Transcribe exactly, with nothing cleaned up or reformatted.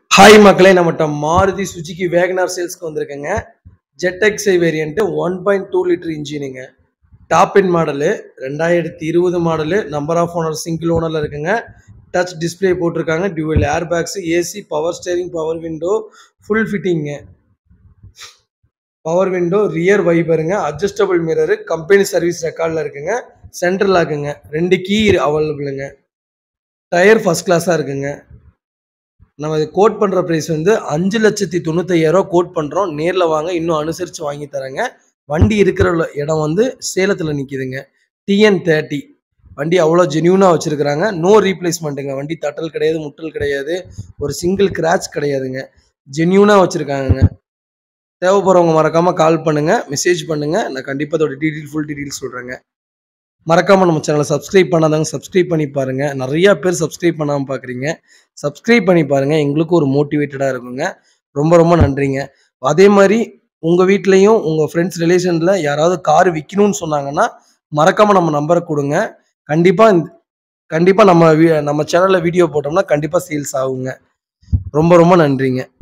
Hi மக்களே, நம்மகிட்ட Maruti Suzuki WagonR சேல்ஸ்க்கு வந்திருக்குங்க. Z XI variant one point two litre இன்ஜினுங்க. டாப் இன் மாடலு, ரெண்டாயிரத்தி இருபது model, number of owner single ஓனரில் இருக்குங்க. டச் டிஸ்பிளே போட்டிருக்காங்க, dual air bags, AC, power steering, power window, full ஃபிட்டிங்க. பவர் விண்டோ, ரியர் வைபருங்க, அட்ஜஸ்டபிள் மிரரு, கம்பெனி சர்வீஸ் ரெக்கார்டில் இருக்குங்க. சென்ட்ரல் லாக்குங்க, ரெண்டு கீ அவைலபிளுங்க. டயர் ஃபர்ஸ்ட் கிளாஸாக இருக்குங்க. நம்ம இது கோட் பண்ணுற ப்ரைஸ் வந்து அஞ்சு லட்சத்தி தொண்ணூத்தையாயிரம் கோட் பண்ணுறோம். நேரில் வாங்க, இன்னும் அனுசரித்து வாங்கி தரேங்க. வண்டி இருக்கிற இடம் வந்து சேலத்தில் நிற்கிதுங்க. டிஎன் தேர்ட்டி வண்டி அவ்வளோ ஜென்யூனாக வச்சுருக்குறாங்க. நோ ரீப்ளேஸ்மெண்ட்டுங்க. வண்டி தட்டல் கிடையாது, முட்டல் கிடையாது, ஒரு சிங்கிள் கிராச் கிடையாதுங்க. ஜென்யூனாக வச்சுருக்காங்கங்க. தேவைப்படுறவங்க மறக்காமல் கால் பண்ணுங்கள், மெசேஜ் பண்ணுங்கள். நான் கண்டிப்பாக அதோட டீட்டெயில் ஃபுல் டீட்டெயில் சொல்கிறேங்க. மறக்காமல் நம்ம சேனலை சப்ஸ்கிரைப் பண்ணாதவங்க சப்ஸ்கிரைப் பண்ணி பாருங்கள். நிறையா பேர் சப்ஸ்கிரைப் பண்ணாமல் பார்க்குறீங்க. சப்ஸ்கிரைப் பண்ணி பாருங்கள், எங்களுக்கும் ஒரு மோட்டிவேட்டடாக இருக்குங்க. ரொம்ப ரொம்ப நன்றிங்க. அதே மாதிரி உங்கள் வீட்லேயும் உங்கள் ஃப்ரெண்ட்ஸ் ரிலேஷனில் யாராவது கார் விற்கணும்னு சொன்னாங்கன்னா மறக்காமல் நம்ம நம்பரை கொடுங்க. கண்டிப்பாக கண்டிப்பாக நம்ம நம்ம சேனலில் வீடியோ போட்டோம்னா கண்டிப்பாக சேல்ஸ் ஆகுங்க. ரொம்ப ரொம்ப நன்றிங்க.